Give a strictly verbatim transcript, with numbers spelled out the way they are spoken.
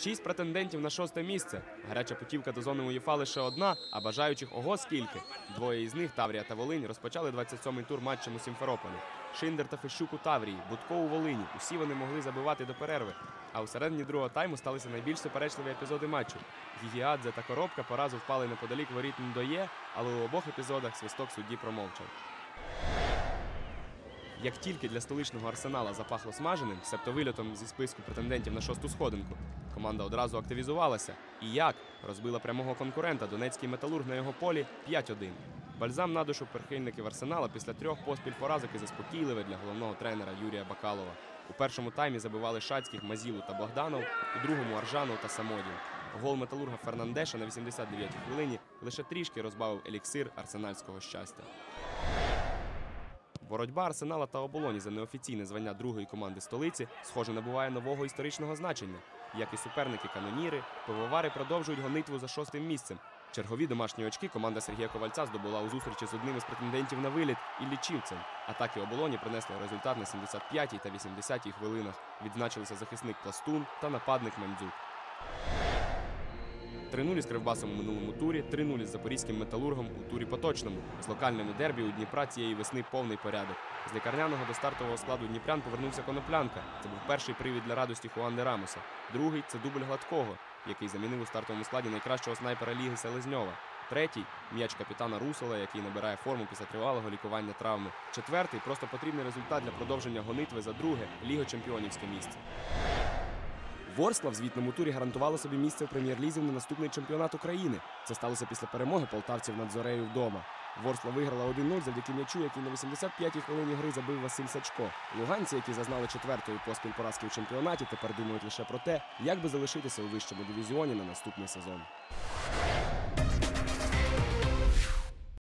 Шість претендентів на шосте місце. Гаряча путівка до зони УЄФА лише одна, а бажаючих ого скільки. Двоє із них, Таврія та Волинь, розпочали двадцять сьомий тур матчем у Сімферополі. Шиндер та Фещук у Таврії, Будко у Волині. Усі вони могли забивати до перерви. А у середині другого тайму сталися найбільш суперечливі епізоди матчу. Гігіадзе та Коробка по разу впали неподалік воріт Ндоє, але у обох епізодах свисток судді промовчав. Як тільки для столичного Арсенала запахло смаженим, себто вильотом зі списку претендентів на шосту сходинку, команда одразу активізувалася. І як? Розбила прямого конкурента донецький Металург на його полі п'ять один. Бальзам на душу прихильників Арсенала після трьох поспіль поразок і заспокійливе для головного тренера Юрія Бакалова. У першому таймі забивали Шацьких, Мазілу та Богданов, у другому – Аржанов та Самодін. Гол Металурга Фернандеша на вісімдесят дев'ятій хвилині лише трішки розбавив еліксир арсенальського щастя. Боротьба Арсенала та Оболоні за неофіційне звання другої команди столиці, схоже, набуває нового історичного значення. Як і суперники каноніри, пивовари продовжують гонитву за шостим місцем. Чергові домашні очки команда Сергія Ковальця здобула у зустрічі з одним із претендентів на виліт – Іллічівцем. Атаки Оболоні принесли результат на сімдесят п'ятій та вісімдесятій хвилинах. Відзначилися захисник Пластун та нападник Мендзюк. три нуль із Кривбасом у минулому турі, три нуль із Запорізьким Металургом у турі поточному. З локальними дербі у Дніпра цієї весни повний порядок. З лікарняного до стартового складу дніпрян повернувся Коноплянка. Це був перший привід для радості Хуан де Рамоса. Другий – це дубль Гладкого, який замінив у стартовому складі найкращого снайпера ліги Селезньова. Третій – м'яч капітана Русола, який набирає форму після тривалого лікування травми. Четвертий – просто потрібний результат для продовження гонитви за друге – лігочемпіонівське місце. Ворскла в звітному турі гарантувала собі місце в прем'єр-лізі на наступний чемпіонат України. Це сталося після перемоги полтавців над Зорею вдома. Ворскла виграла один нуль завдяки м'ячу, який на вісімдесят п'ятій хвилині гри забив Василь Сачко. Луганці, які зазнали четвертої поспіль поразки в чемпіонаті, тепер думають лише про те, як би залишитися у вищому дивізіоні на наступний сезон.